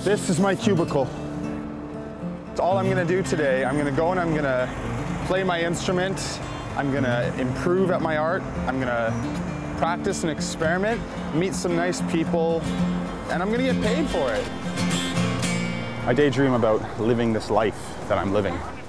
This is my cubicle. It's all I'm gonna do today. I'm gonna go and I'm gonna play my instrument. I'm gonna improve at my art. I'm gonna practice and experiment, meet some nice people, and I'm gonna get paid for it. I daydream about living this life that I'm living.